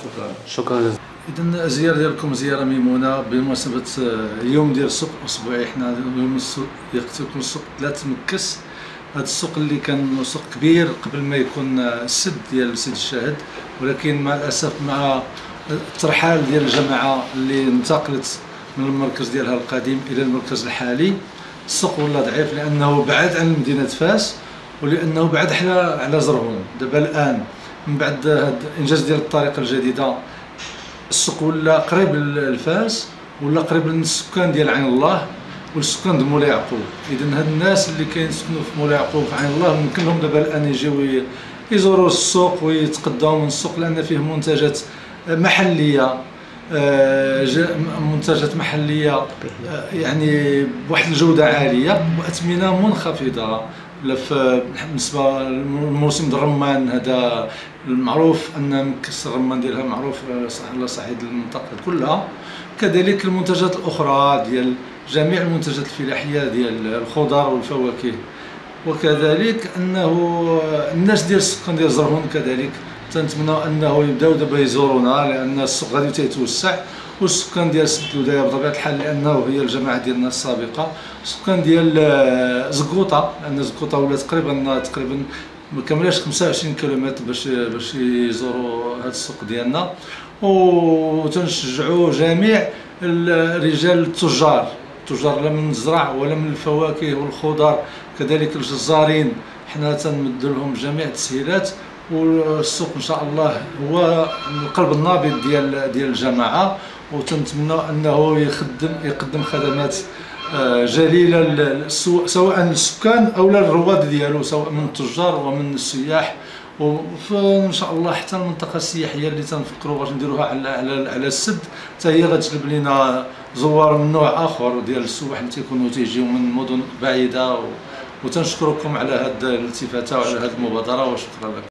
شكرا جزيلا. إذا الزيارة ديالكم زيارة ميمونة بمناسبة اليوم ديال السوق الأسبوعي. حنا يوم السوق يكون السوق 3 مكس. هذا السوق اللي كان سوق كبير قبل ما يكون السد ديال سيد الشاهد، ولكن مع الأسف مع الترحال ديال الجماعة اللي انتقلت من المركز ديالها القديم إلى المركز الحالي، السوق ولا ضعيف لأنه بعد عن مدينة فاس ولأنه بعد على زرهون. دابا الآن من بعد هذا الإنجاز ديال الطريقة الجديدة السوق ولا قريب لفاس ولا قريب للسكان ديال عين الله والسكان ديال مولاي يعقوب. اذا هاد الناس اللي كيسكنوا في مولاي يعقوب في عين الله ممكن لهم دابا الان يجيو يزوروا السوق ويتقداو من السوق لان فيه منتجات محليه، منتجات محليه يعني بواحد الجوده عاليه واثمنه منخفضه. بالنسبه للموسم الرمان هذا المعروف ان مكس الرمان ديالها معروف على صعيد المنطقه كلها. كذلك المنتجات الاخرى ديال جميع المنتجات الفلاحيه ديال الخضر والفواكه، وكذلك انه الناس ديال السكان ديال زرهون كذلك تنتمنى انه يبداو دابا يزورونا لان السوق غادي تيتوسع. والسكان ديال سبت لودايه بطبيعه الحال لانه هي الجماعه ديالنا السابقه، السكان ديال زكوطه لان زكوطه ولات تقريبا ما كملاش 25 كيلومتر باش يزوروا هذا السوق ديالنا. وتنشجعوا جميع الرجال التجار لا من الزرع ولا من الفواكه والخضر، كذلك الجزارين حنا تنمد لهم جميع التسهيلات. والسوق ان شاء الله هو القلب النابض ديال الجماعه، وتنتمنى انه يقدم خدمات جليله سواء للسكان او للرواد ديالو، سواء من التجار ومن السياح. وان شاء الله حتى المنطقه السياحيه اللي تنفكروا باش نديروها على السد حتى هي غتجلب لنا زوار من نوع اخر ديال السواح اللي تيكونوا تيجيو من مدن بعيده. وتنشكركم على هذه الالتفاته وعلى هذه المبادره، وشكرا لكم.